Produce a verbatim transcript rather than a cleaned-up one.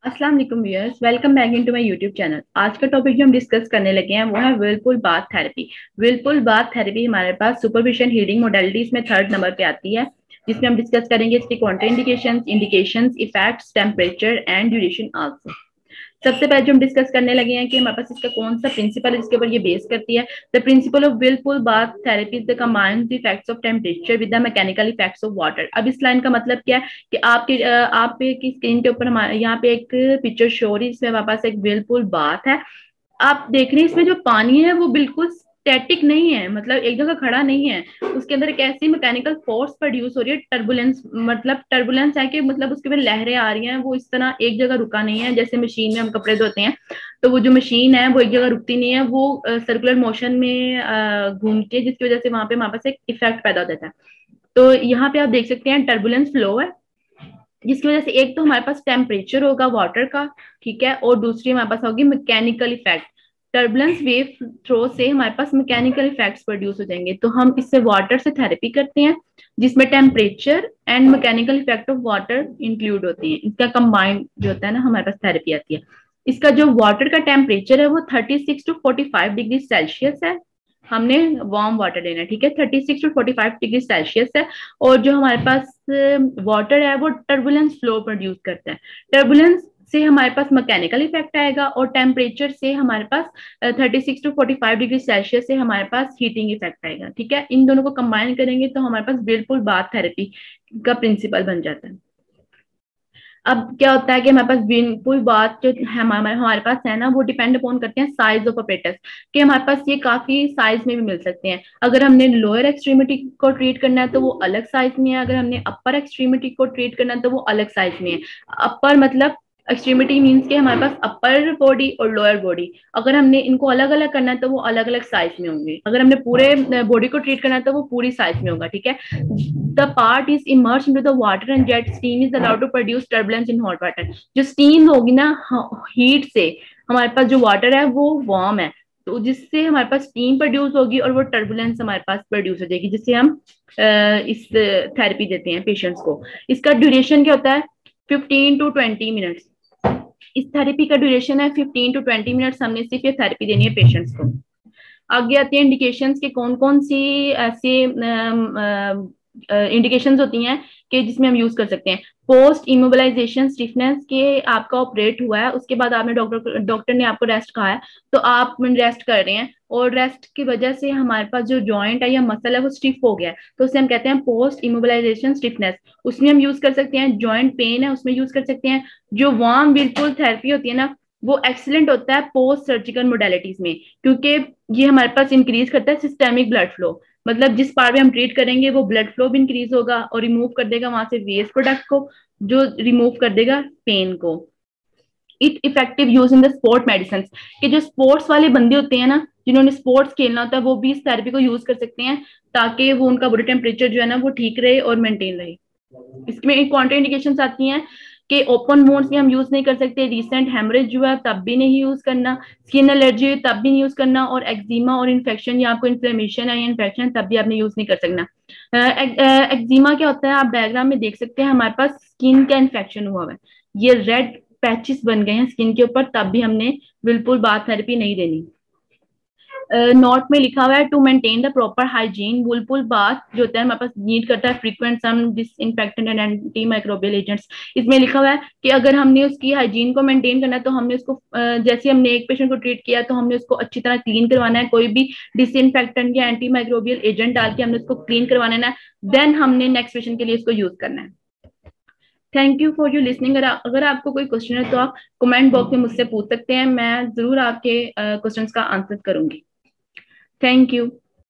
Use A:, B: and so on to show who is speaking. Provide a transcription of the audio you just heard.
A: अस्सलाम वालेकुम viewers, welcome back into my YouTube channel. आज का टॉपिक जो हम डिस्कस करने लगे हैं वो है whirlpool bath therapy. Whirlpool bath therapy हमारे पास सुपरफिशियल हीटिंग मोडेलिटीज में थर्ड नंबर पे आती है, जिसमें हम डिस्कस करेंगे इसके contraindications, indications, effects, temperature and duration also. सबसे पहले जो हम डिस्कस करने लगे हैं कि हमारे पास इसका कौन सा प्रिंसिपल है जिसके ऊपर ये बेस करती है। The principle of whirlpool bath therapy is the combined the effects of temperature with the mechanical effects of water. अब इस लाइन का मतलब क्या है कि आपके अ, आप की स्क्रीन के ऊपर हमारे यहाँ पे एक पिक्चर शो हो रही है, इसमें हमारे पास एक व्हिर्लपूल बाथ है। आप देख रहे हैं इसमें जो पानी है वो बिल्कुल स्टैटिक नहीं है, मतलब एक जगह खड़ा नहीं है। उसके अंदर एक ऐसी मैकेनिकल फोर्स प्रोड्यूस हो रही है, टर्बुलेंस, मतलब टर्बुलेंस है कि मतलब उसके में लहरें आ रही हैं, वो इस तरह एक जगह रुका नहीं है। जैसे मशीन में हम कपड़े धोते हैं तो वो जो मशीन है वो एक जगह रुकती नहीं है, वो सर्कुलर मोशन में अ, घूमती है, जिसकी वजह से वहां पे हमारे पास एक इफेक्ट पैदा हो जाता है। तो यहाँ पे आप देख सकते हैं टर्बुलेंस फ्लो है, जिसकी वजह से एक तो हमारे पास टेम्परेचर होगा वाटर का, ठीक है, और दूसरी हमारे पास होगी mechanical effect. Turbulence wave throw से हमारे पास मैकेनिकल इफेक्ट्स प्रोड्यूस हो जाएंगे, तो हम इससे वाटर से थेरेपी करते हैं, जिसमें temperature and mechanical effect of water include होते हैं। इसका कंबाइंड जो होता है ना हमारे पास थेरेपी आती है। इसका जो वाटर का टेम्परेचर है वो thirty six to forty five degree Celsius है। हमने वार्म वाटर लेना है, ठीक है, thirty six to forty five degree Celsius है। और जो हमारे पास वाटर है वो टर्बुलेंस फ्लो प्रोड्यूस करता है। टर्बुलेंस से हमारे पास मैकेनिकल इफेक्ट आएगा और टेम्परेचर से हमारे पास thirty six to forty five degree Celsius से हमारे पास हीटिंग इफेक्ट आएगा, ठीक है। इन दोनों को कंबाइन करेंगे तो हमारे पास व्हिर्लपूल बाथ थेरेपी का प्रिंसिपल बन जाता है। अब क्या होता है कि हमारे पास व्हिर्लपूल बाथ जो हमारे हमारे पास है ना वो डिपेंड अपॉन करते हैं साइज ऑफ अपेटस, कि हमारे पास ये काफी साइज में भी मिल सकते हैं। अगर हमने लोअर एक्सट्रीमिटी को ट्रीट करना है तो वो अलग साइज में है, अगर हमने अपर एक्सट्रीमिटी को ट्रीट करना है तो वो अलग साइज में है। अपर मतलब एक्सट्रीमिटी मीन्स के हमारे पास अपर बॉडी और लोअर बॉडी, अगर हमने इनको अलग अलग करना है तो वो अलग अलग साइज में होंगे। अगर हमने पूरे बॉडी को ट्रीट करना है तो वो पूरी साइज में होगा, ठीक है। The part is immerse into the water and jet steam is allowed to produce turbulence in hot water. जो स्टीम होगी ना हीट से, हमारे पास जो वाटर है वो वार्म है, तो जिससे हमारे पास स्टीम प्रोड्यूस होगी और वो टर्बुलेंस हमारे पास प्रोड्यूस हो जाएगी, जिससे हम इस थेरेपी देते हैं पेशेंट्स को। इसका ड्यूरेशन क्या होता है? Fifteen to twenty minutes. इस थेरेपी का ड्यूरेशन है फिफ्टीन टू ट्वेंटी मिनट्स। हमने सिर्फ ये थेरेपी देनी है पेशेंट्स को। आगे आती है इंडिकेशंस के कौन कौन सी ऐसे इंडिकेशंस होती हैं कि जिसमें हम यूज कर सकते हैं। पोस्ट इमोबिलाइजेशन स्टिफनेस के आपका ऑपरेट हुआ है, उसके बाद आपने डॉक्टर डॉक्टर ने आपको रेस्ट कहा है, तो आप रेस्ट कर रहे हैं और रेस्ट की वजह से हमारे पास जो जॉइंट है या मसल है वो स्टिफ हो गया है, तो उसे हम कहते हैं पोस्ट इमोबिलाइजेशन स्टिफनेस। उसमें हम यूज कर सकते हैं। जॉइंट पेन है उसमें यूज कर सकते हैं। जो वार्म व्हिर्लपूल थेरेपी होती है ना वो एक्सीलेंट होता है पोस्ट सर्जिकल मोडेलिटीज में, क्योंकि ये हमारे पास इंक्रीज करता है सिस्टेमिक ब्लड फ्लो। मतलब जिस पार्ट में हम ट्रीट करेंगे वो ब्लड फ्लो भी इंक्रीज होगा और रिमूव कर देगा वहां से वेस्ट प्रोडक्ट को, जो रिमूव कर देगा पेन को। It effective use in the sport medicine, कि जो स्पोर्ट्स वाले बंदे होते हैं ना जिन्होंने स्पोर्ट्स खेलना होता है वो भी इस थेरेपी को यूज कर सकते हैं, ताकि वो उनका बॉडी टेम्परेचर जो है ना वो ठीक रहे और मेंटेन रहे। इसमें एक कॉन्ट्राइंडिकेशंस आती हैं कि ओपन वोन्स में हम यूज नहीं कर सकते, रिसेंट हेमरेज जो है तब भी नहीं यूज करना, स्किन एलर्जी तब भी नहीं यूज करना, और एक्जिमा और इन्फेक्शन या आपको इन्फ्लेमेशन है या इन्फेक्शन तब भी आपने यूज नहीं कर सकना। एक्जिमा क्या होता है आप डायग्राम में देख सकते हैं, हमारे पास स्किन का इन्फेक्शन हुआ है, ये रेड पैचेस बन गए हैं स्किन के ऊपर, तब भी हमने व्हिर्लपूल बाथ थेरेपी नहीं देनी। नोट uh, में लिखा हुआ है to maintain the proper hygiene whirlpool bath जो होता है हमारे पास नीड करता है frequent some disinfectant and anti microbial agents. इसमें लिखा हुआ है कि अगर हमने उसकी हाइजीन को मेंटेन करना है तो हमने उसको uh, जैसे हमने एक पेशेंट को ट्रीट किया तो हमने उसको अच्छी तरह क्लीन करवाना है, कोई भी डिसइंफेक्टेंट या एंटी माइक्रोबियल एजेंट डाल के हमने उसको क्लीन करवाना है, देन हमने नेक्स्ट पेशेंट के लिए इसको यूज करना है। Thank you for your listening. अगर आपको कोई क्वेश्चन है तो आप कमेंट बॉक्स में मुझसे पूछ सकते हैं, मैं जरूर आपके क्वेश्चंस का आंसर करूंगी। Thank you.